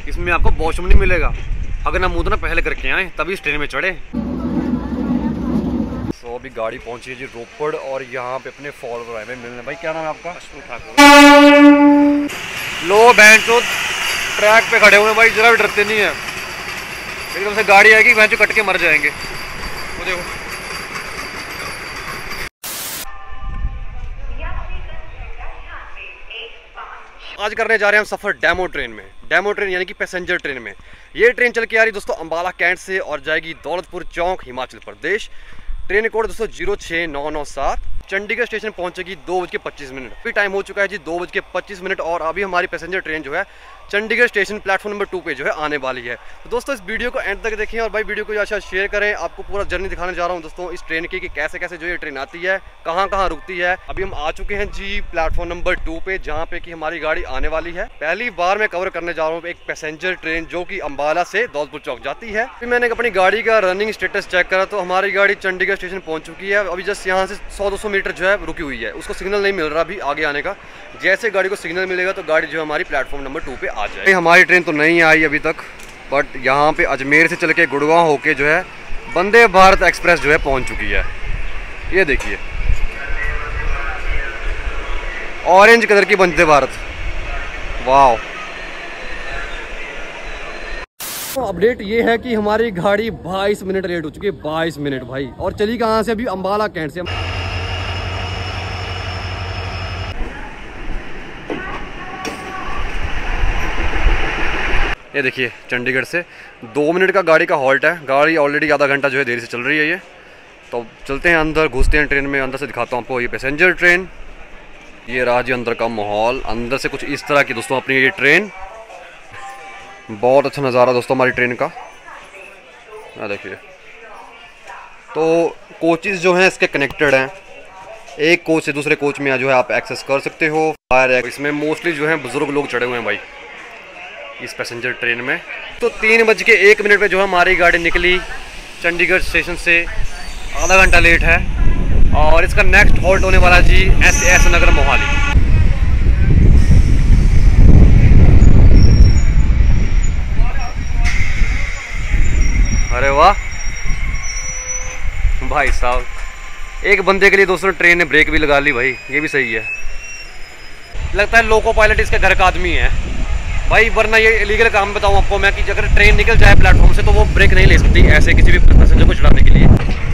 इसमें आपको वॉशरूम नहीं मिलेगा। अगर ना मुँह ना पहले करके आए तभी इस ट्रेन में चढ़े। तो अभी गाड़ी पहुंची है जी रोपड़ और यहाँ पे अपने फॉलोअर आए मिलने। भाई क्या नाम है आपका? लो बैंच ट्रैक पे खड़े हुए हैं भाई, जरा भी डरते नहीं है। एकदम से गाड़ी आएगी बैंच कट के मर जाएंगे। वो देखो आज करने जा रहे हैं हम सफ़र डेमो ट्रेन में। डेमो ट्रेन यानी कि पैसेंजर ट्रेन में। ये ट्रेन चल के आ रही दोस्तों अम्बाला कैंट से और जाएगी दौलतपुर चौक हिमाचल प्रदेश। ट्रेन कोड दोस्तों 06997। चंडीगढ़ स्टेशन पहुंचेगी 2:25। अभी टाइम हो चुका है जी 2:25 और अभी हमारी पैसेंजर ट्रेन जो है चंडीगढ़ स्टेशन प्लेटफॉर्म नंबर 2 पे जो है आने वाली है। तो दोस्तों इस वीडियो को एंड तक देखें और भाई वीडियो को अच्छा शेयर करें। आपको पूरा जर्नी दिखाने जा रहा हूं दोस्तों इस ट्रेन की कि कैसे कैसे जो ये ट्रेन आती है, कहां कहां रुकती है। अभी हम आ चुके हैं जी प्लेटफॉर्म नंबर 2 पे, जहां पे कि हमारी गाड़ी आने वाली है। पहली बार मैं कवर करने जा रहा हूँ एक पैसेंजर ट्रेन जो कि अम्बाला से दौलतपुर चौक जाती है। फिर मैंने अपनी गाड़ी का रनिंग स्टेटस चेक करा तो हमारी गाड़ी चंडीगढ़ स्टेशन पहुंच चुकी है। अभी जस्ट यहाँ से 100-200 मीटर जो है रुकी हुई है, उसको सिग्नल नहीं मिल रहा अभी आगे आने का। जैसे गाड़ी को सिग्नल मिलेगा तो गाड़ी जो हमारी प्लेटफॉर्म नंबर 2 पे आ जाएगी। हमारी ट्रेन तो नहीं आई अभी तक, बट यहाँ पे अजमेर से चल के गुड़गांव होके जो है वंदे भारत एक्सप्रेस जो है पहुँच चुकी है। ये देखिए ऑरेंज कलर की वंदे भारत, वाह। तो अपडेट ये है कि हमारी गाड़ी 22 मिनट लेट हो चुकी है। 22 मिनट भाई, और चली कहाँ से? अभी अम्बाला कैंट से। ये देखिए चंडीगढ़ से 2 मिनट का गाड़ी का हॉल्ट है। गाड़ी ऑलरेडी आधा घंटा जो है देरी से चल रही है। ये तो चलते हैं अंदर, घुसते हैं ट्रेन में। अंदर से दिखाता हूँ आपको ये पैसेंजर ट्रेन। ये रहा जी अंदर का माहौल। अंदर से कुछ इस तरह की दोस्तों अपनी ये ट्रेन। बहुत अच्छा नज़ारा दोस्तों हमारी ट्रेन का। देखिए तो कोचेस जो हैं इसके कनेक्टेड हैं। एक कोच से दूसरे कोच में जो है आप एक्सेस कर सकते हो। इसमें मोस्टली जो है बुजुर्ग लोग चढ़े हुए हैं भाई इस पैसेंजर ट्रेन में। तो 3:01 पे जो है हमारी गाड़ी निकली चंडीगढ़ स्टेशन से। आधा घंटा लेट है और इसका नेक्स्ट हॉल्ट होने वाला जी एस नगर मोहाली। अरे वाह भाई साहब, एक बंदे के लिए दोस्तों ट्रेन ने ब्रेक भी लगा ली भाई, ये भी सही है। लगता है लोको पायलट इसके घर का आदमी है भाई, वरना ये इलीगल काम बताऊं आपको मैं कि अगर ट्रेन निकल जाए प्लेटफॉर्म से तो वो ब्रेक नहीं ले सकती ऐसे किसी भी पैसेंजर को चढ़ाने के लिए।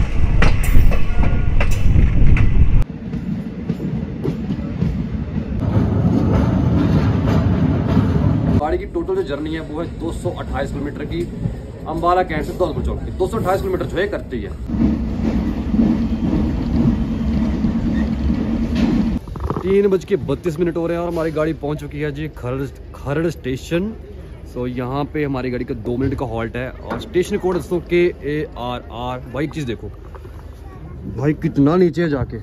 गाड़ी की टोटल जो जर्नी है वो है 228 किलोमीटर की। अम्बाला कैंट से दौलतपुर चौक की 228 किलोमीटर जो है करती है। 3:32 हो रहे हैं और हमारी गाड़ी पहुंच चुकी है जी खरड़ स्टेशन। सो यहाँ पे हमारी गाड़ी का 2 मिनट का हॉल्ट है और स्टेशन कोड दोस्तों KARR। भाई एक चीज़ देखो भाई कितना नीचे है जाके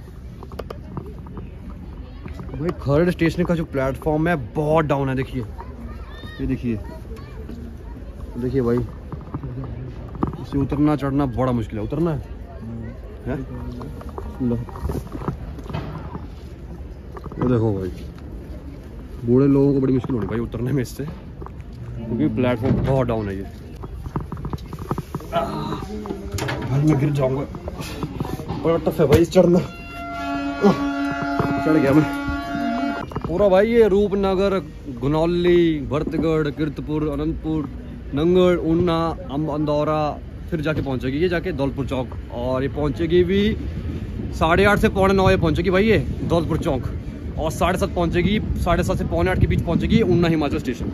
भाई। खरड़ स्टेशन का जो प्लेटफॉर्म है बहुत डाउन है। देखिए ये देखिए भाई, इसे उतरना चढ़ना बड़ा मुश्किल है। उतरना है लो वो देखो भाई, बूढ़े लोगों को बड़ी मुश्किल होनी भाई उतरने में इससे, क्योंकि प्लेटफॉर्म बहुत डाउन है। ये भाई मैं गिर जाऊंगा, बड़ा टफ है भाई चढ़ना। चढ़ गया मैं पूरा भाई। ये रूपनगर, घनौली, भरतगढ़, कीर्तपुर, अनंतपुर, नंगड़, ऊना, अंदौरा, फिर जाके पहुंचेगी ये जाके दौलतपुर चौक। और ये पहुंचेगी भी 8:30 से 9:15 पहुंचेगी भाई ये दौलतपुर चौक। और 7:30 पहुंचेगी, 7:30 से 7:45 के बीच पहुंचेगी ऊना हिमाचल स्टेशन।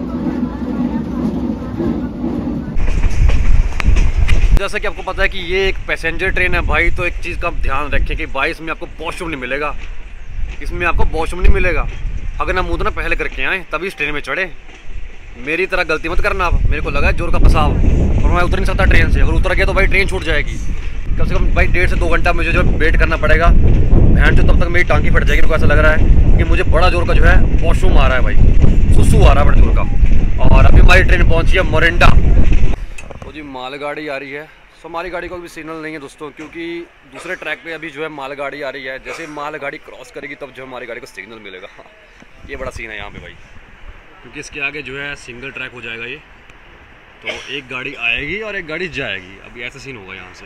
जैसा कि आपको पता है कि ये एक पैसेंजर ट्रेन है भाई, तो एक चीज़ का आप ध्यान रखें कि भाई इसमें आपको वॉशरूम नहीं मिलेगा। इसमें आपको वॉशरूम नहीं मिलेगा। अगर ना मुँह ना पहले करके आए तभी इस ट्रेन में चढ़े। मेरी तरह गलती मत करना आप। मेरे को लगा जोर का फंसाव और मैं उतर नहीं सकता ट्रेन से। अगर उतर गया तो भाई ट्रेन छूट जाएगी। कम से कम भाई 1.5 से 2 घंटा मुझे जो वेट करना पड़ेगा। बहन जो तब तक मेरी टांगी फट जाएगी। मेरे को ऐसा लग रहा है कि मुझे बड़ा जोर का जो है वॉशरूम आ रहा है भाई, सुसु आ रहा है बड़े जोर का। और अभी हमारी ट्रेन पहुंची है मोरिंडा। तो जी मालगाड़ी आ रही है। सो हमारी गाड़ी को भी सिग्नल नहीं है दोस्तों, क्योंकि दूसरे ट्रैक पे अभी जो है मालगाड़ी आ रही है। जैसे मालगाड़ी क्रॉस करेगी तब जो हमारी गाड़ी को सिग्नल मिलेगा। ये बड़ा सीन है यहाँ पे भाई। क्योंकि इसके आगे जो है सिंगल ट्रैक हो जाएगा ये, तो एक गाड़ी आएगी और एक गाड़ी जाएगी। अभी ऐसा सीन होगा यहाँ से।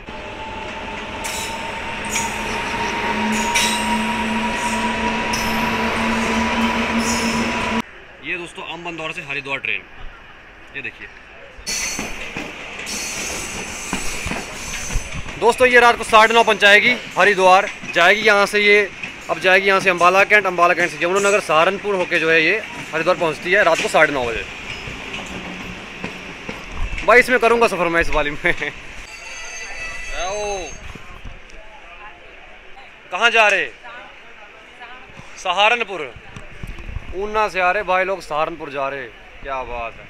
ये दोस्तों अम्बंदौर से हरिद्वार ट्रेन, ये देखिए दोस्तों, ये रात को 9:30 पहुँचाएगी हरिद्वार, जाएगी यहाँ से ये, अब जाएगी यहाँ से अम्बाला कैंट, अम्बाला कैंट से यमुनानगर सहारनपुर होके जो है ये हरिद्वार पहुँचती है रात को 9:30 बजे। भाई इसमें करूँगा सफ़र मैं इस वाली में। कहाँ जा रहे? सहारनपुर। ऊना से आ रहे भाई लोग, सहारनपुर जा रहे। क्या बात है।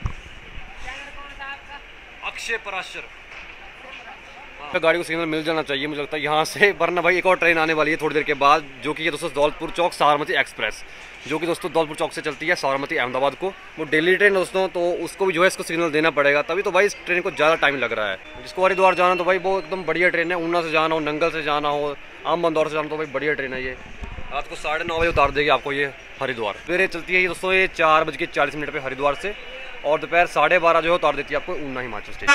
अक्षय पराशर। गाड़ी को सिग्नल मिल जाना चाहिए मुझे लगता है यहाँ से, वरना भाई एक और ट्रेन आने वाली है थोड़ी देर के बाद, जो कि ये दोस्तों दौलतपुर चौक साबरमती एक्सप्रेस, जो कि दोस्तों दौलतपुर चौक से चलती है साबरमती अहमदाबाद को। वो डेली ट्रेन दोस्तों, तो उसको भी जो है इसको सिग्नल देना पड़ेगा, तभी तो भाई इस ट्रेन को ज़्यादा टाइम लग रहा है। जिसको हरिद्वार जाना तो भाई वो एकदम बढ़िया ट्रेन है। ऊना से जाना हो, नंगल से जाना हो, अम्बंदौर से जाना तो भाई बढ़िया ट्रेन है ये। रात को 9:30 बजे उतार देगी आपको ये हरिद्वार। सवेरे चलती है ये दोस्तों ये 4:40 पे हरिद्वार से, और दोपहर 12:30 जो है उतार देती है आपको ऊना हिमाचल स्टेशन।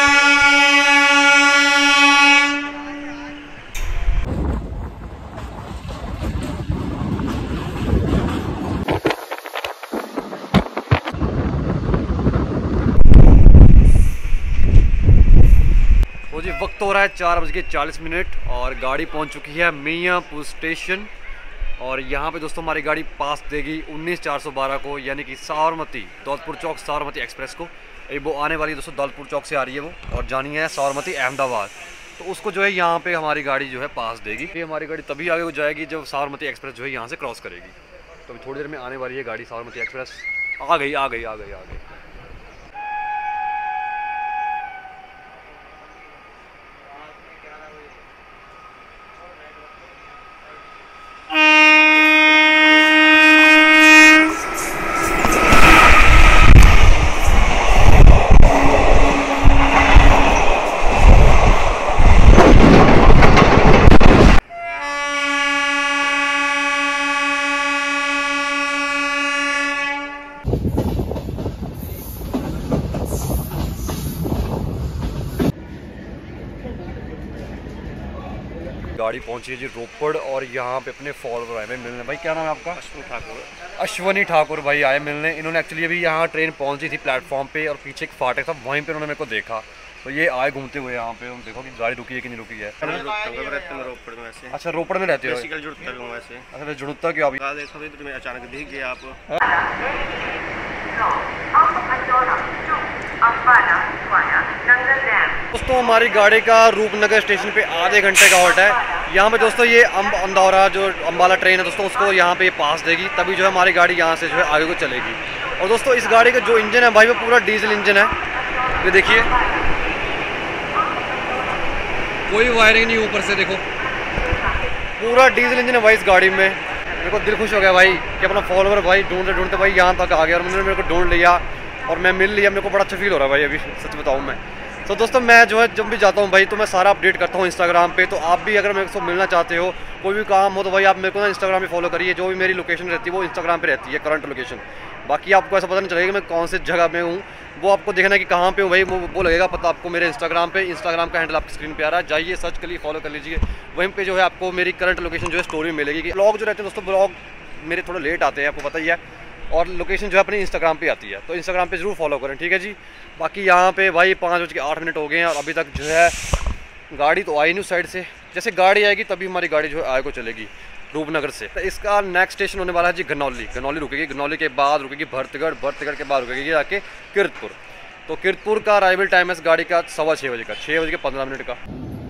तो जी वक्त हो रहा है 4:40 और गाड़ी पहुंच चुकी है मियाँपुर स्टेशन, और यहाँ पे दोस्तों हमारी गाड़ी पास देगी 19/412 को, यानी कि साबरमती दौलतपुर चौक साबरमती एक्सप्रेस को। वो आने वाली है दोस्तों दौलतपुर चौक से आ रही है वो, और जानी है साबरमती अहमदाबाद। तो उसको जो है यहाँ पे हमारी गाड़ी जो है पास देगी। ये हमारी गाड़ी तभी आगे हो जाएगी जब साबरमती एक्सप्रेस जो है यहाँ से क्रॉस करेगी। तो अभी थोड़ी देर में आने वाली है गाड़ी साबरमती एक्सप्रेस। आ गई आ गई आ गई आ गई। गाड़ी पहुंची है जी रोपड़, और यहाँ पे अपने फॉलोअर आए भाई मिलने। भाई क्या नाम है आपका? अश्विनी ठाकुर। अश्विनी ठाकुर भाई आए मिलने। इन्होंने एक्चुअली अभी यहाँ ट्रेन पहुंची थी प्लेटफॉर्म पे, और पीछे एक फाटक था, वहीं पे उन्होंने मेरे को देखा, तो ये आए घूमते हुए यहाँ पे। देखो कि गाड़ी रुकी है कि नहीं रुकी है। अच्छा रोपड़ में रहते हो? अच्छा जुड़ता क्यों? अभी अचानक दिख गया आप। दोस्तों हमारी गाड़ी का रूपनगर स्टेशन पे आधे घंटे का हॉल्ट है। यहाँ पे दोस्तों ये अम्बंदौरा जो अम्बाला ट्रेन है दोस्तों, उसको यहाँ पे पास देगी, तभी जो है हमारी गाड़ी यहाँ से जो है आगे को चलेगी। और दोस्तों इस गाड़ी का जो इंजन है भाई वो पूरा डीजल इंजन है। ये देखिए कोई वायरिंग नहीं ऊपर से, देखो पूरा डीजल इंजन है भाई इस गाड़ी में। मेरे को दिल खुश हो गया भाई कि अपना फॉलोवर भाई ढूंढते ढूंढते भाई यहाँ तक आ गया, और उन्होंने मेरे को ढूंढ लिया और मैं मिल लिया। मेरे को बड़ा अच्छा फील हो रहा है भाई अभी, सच बताऊँ मैं। तो दोस्तों मैं जो है जब भी जाता हूँ भाई तो मैं सारा अपडेट करता हूँ इंस्टाग्राम पे। तो आप भी अगर मेरे को मिलना चाहते हो, कोई भी काम हो, तो भाई आप मेरे को ना इंस्टाग्राम पे फॉलो करिए। जो भी मेरी लोकेशन रहती है वो इंस्टाग्राम पे रहती है, करंट लोकेशन। बाकी आपको ऐसा पता नहीं चलेगा कि मैं कौन से जगह में हूँ, वो आपको देखना है कि कहाँ पे हूँ भाई, वो लगेगा पता आपको मेरे इंस्टाग्राम पे। इंस्टाग्राम का हैंडल आपकी स्क्रीन पे आ रहा है, जाइए सर्च कर लीजिए, फॉलो कर लीजिए। वहीं पे जो है आपको मेरी करंट लोकेशन जो है स्टोरी मिलेगी। कि ब्लॉग जो रहते हैं दोस्तों, ब्लॉग मेरे थोड़ा लेट आते हैं, आपको पता ही है, और लोकेशन जो है अपनी इंस्टाग्राम पे आती है, तो इंस्टाग्राम पे जरूर फॉलो करें, ठीक है जी। बाकी यहाँ पे भाई 5:08 हो गए हैं, और अभी तक जो है गाड़ी तो आई नहीं उस साइड से। जैसे गाड़ी आएगी तभी हमारी गाड़ी जो है आगे को चलेगी रूपनगर से। तो इसका नेक्स्ट स्टेशन होने वाला है जी गनौली। गनौली रुकेगी, गनौली के बाद रुकेगी भरतगढ़, भरतगढ़ के बाद रुकेगी आके कीरतपुर। तो कीरतपुर का अराइवल टाइम है इस गाड़ी का 6:15 बजे का, 6:15 का,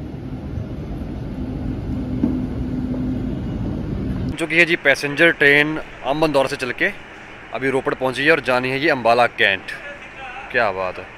जो कि है जी पैसेंजर ट्रेन अम्बंदौर से चल के अभी रोपड़ पहुंची है, और जानी है ये अम्बाला कैंट। क्या बात है।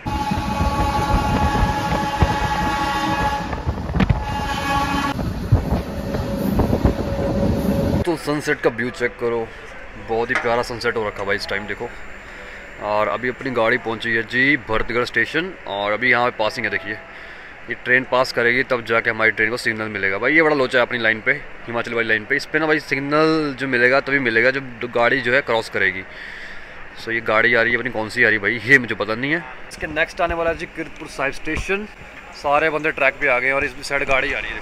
तो सनसेट का व्यू चेक करो, बहुत ही प्यारा सनसेट हो रखा भाई इस टाइम, देखो। और अभी अपनी गाड़ी पहुंची है जी भरतगढ़ स्टेशन, और अभी यहाँ पे पासिंग है, देखिए ये ट्रेन पास करेगी तब जाके हमारी ट्रेन को सिग्नल मिलेगा। भाई ये बड़ा लोचा है अपनी लाइन पे, हिमाचल वाली लाइन पे। इस पे ना भाई सिग्नल जो मिलेगा तभी मिलेगा जब गाड़ी जो है क्रॉस करेगी। सो ये गाड़ी आ रही है अपनी, कौन सी आ रही है भाई ये मुझे पता नहीं है। इसके नेक्स्ट आने वाला है जी कीरतपुर साहिब स्टेशन। सारे बंदे ट्रैक पे आ गए और इस साइड गाड़ी आ रही है।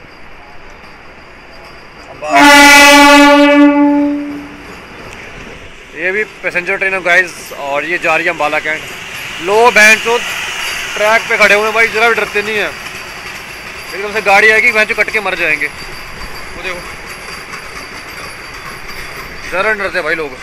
ये भी पैसेंजर ट्रेन है गाइस और ये जा रही है अम्बाला कैंट। लो बैंड तो ट्रैक पे खड़े हुए हैं भाई, जरा भी डरते नहीं है। एकदम से गाड़ी आएगी वहीं से कट के मर जाएंगे। वो देखो जरा डरते भाई लोग।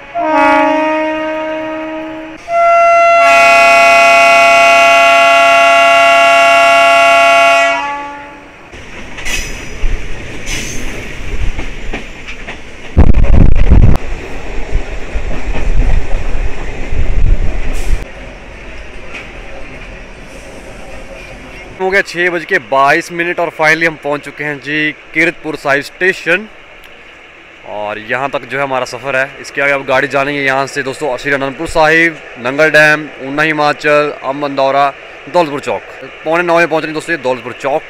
हो गया 6:22 और फाइनली हम पहुंच चुके हैं जी कीरतपुर साहिब स्टेशन। और यहाँ तक जो है हमारा सफ़र है। इसके आगे अब गाड़ी जानी है यहाँ से दोस्तों श्री अनंतपुर साहिब, नंगल डैम, ऊना हिमाचल, अम्बन दौरा, दौलतपुर चौक। 8:45 में पहुँच रही दोस्तों ये दौलतपुर चौक।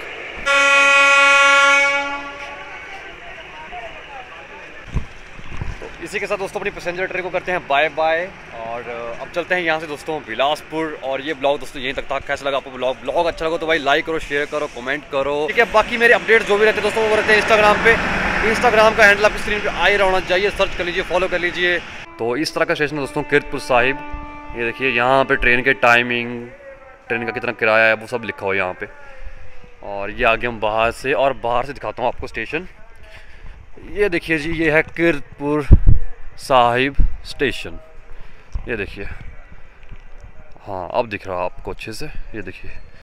इसी के साथ दोस्तों अपनी पैसेंजर ट्रेन को करते हैं बाय बाय और अब चलते हैं यहाँ से दोस्तों बिलासपुर। और ये ब्लॉग दोस्तों यहीं तक था। कैसा लगा आपको ब्लॉग अच्छा लगा तो भाई लाइक करो, शेयर करो, कमेंट करो, ठीक है। बाकी मेरे अपडेट्स जो भी रहते हैं दोस्तों वो रहते हैं इंस्टाग्राम पे। इंस्टाग्राम का हैंडल आपकी स्क्रीन पे आ ही रहना चाहिए, सर्च कर लीजिए, फॉलो कर लीजिए। तो इस तरह का स्टेशन है दोस्तों कीरतपुर साहिब। ये देखिए यहाँ पे ट्रेन के टाइमिंग, ट्रेन का कितना किराया है वो सब लिखा हो यहाँ पे। और ये आगे हम बाहर से दिखाता हूँ आपको स्टेशन। ये देखिए जी ये है कीरतपुर साहिब स्टेशन। ये देखिए, हाँ अब दिख रहा है आपको अच्छे से। ये देखिए